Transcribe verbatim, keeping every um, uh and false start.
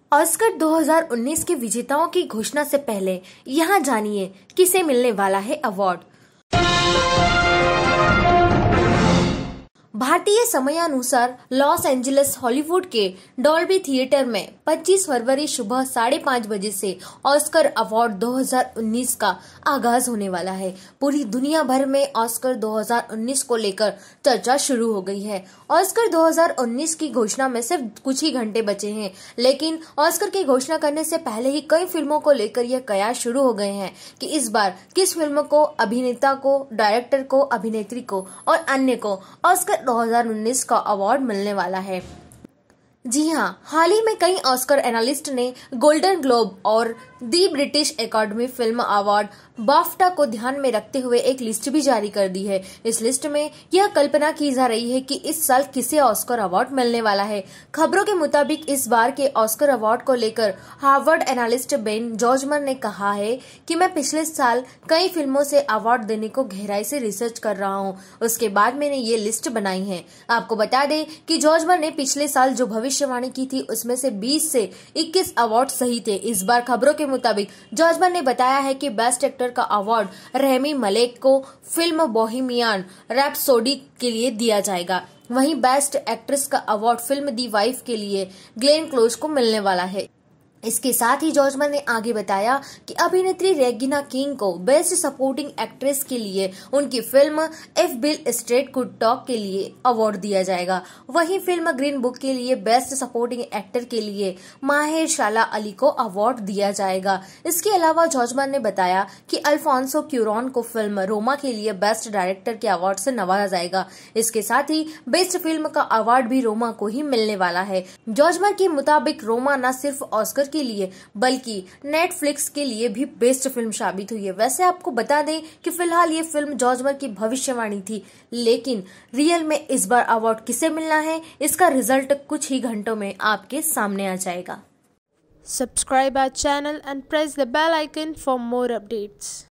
Oscar दो हज़ार उन्नीस के विजेताओं की घोषणा से पहले यहाँ जानिए किसे मिलने वाला है अवार्ड। भारतीय समयानुसार लॉस एंजलिस हॉलीवुड के डॉल्बी थिएटर में पच्चीस फरवरी सुबह साढ़े पाँच बजे से ऑस्कर अवार्ड दो हज़ार उन्नीस का आगाज होने वाला है। पूरी दुनिया भर में ऑस्कर दो हज़ार उन्नीस को लेकर चर्चा शुरू हो गई है। ऑस्कर दो हज़ार उन्नीस की घोषणा में सिर्फ कुछ ही घंटे बचे हैं, लेकिन ऑस्कर की घोषणा करने से पहले ही कई फिल्मों को लेकर यह कयास शुरू हो गए हैं कि इस बार किस फिल्म को, अभिनेता को, डायरेक्टर को, अभिनेत्री को और अन्य को ऑस्कर दो हज़ार उन्नीस का अवार्ड मिलने वाला है। जी हाँ, हाल ही में कई ऑस्कर एनालिस्ट ने गोल्डन ग्लोब और the British Academy film award BAFTA को ध्यान में रखते हुए एक लिस्ट भी जारी कर दी है। इस लिस्ट में यह कल्पना की जा रही है कि इस साल किसे ऑस्कर अवार्ड मिलने वाला है। खबरों के मुताबिक इस बार के ऑस्कर अवार्ड को लेकर हार्वर्ड एनालिस्ट बेन जॉर्जमर ने कहा है कि मैं पिछले साल कई फिल्मों से अवार्ड देने को गहराई से रिसर्च कर रहा हूँ, उसके बाद मैंने ये लिस्ट बनाई है। आपको बता दें कि जॉर्जमर ने पिछले साल जो भविष्यवाणी की थी उसमें से बीस से इक्कीस अवार्ड सही थे। इस बार खबरों के मुताबिक जॉर्जमर ने बताया है कि बेस्ट एक्टर का अवार्ड रेमी मलेक को फिल्म बोहेमियन रैप्सोडी के लिए दिया जाएगा। वहीं बेस्ट एक्ट्रेस का अवार्ड फिल्म दी वाइफ के लिए ग्लेन क्लोज को मिलने वाला है। इसके साथ ही जॉर्जमर ने आगे बताया कि अभिनेत्री रेगिना किंग को बेस्ट सपोर्टिंग एक्ट्रेस के लिए उनकी film if Beale Street could talk के लिए अवार्ड दिया जाएगा। वहीं फिल्म ग्रीन बुक के लिए बेस्ट सपोर्टिंग एक्टर के लिए माहेरशाला अली को अवार्ड दिया जाएगा। इसके अलावा जॉर्जमर ने बताया कि अल्फोंसो क्यूरॉन को फिल्म रोमा के लिए बेस्ट डायरेक्टर के अवार्ड से नवाजा जाएगा। इसके साथ ही बेस्ट फिल्म का अवार्ड भी रोमा को ही मिलने वाला है। जॉर्जमर के मुताबिक रोमा न सिर्फ ऑस्कर के लिए बल्कि नेटफ्लिक्स के लिए भी बेस्ट फिल्म साबित हुई है। वैसे आपको बता दें कि फिलहाल ये फिल्म जॉर्जमर की भविष्यवाणी थी, लेकिन रियल में इस बार अवार्ड किसे मिलना है इसका रिजल्ट कुछ ही घंटों में आपके सामने आ जाएगा। Subscribe our channel and press the bell icon for more updates.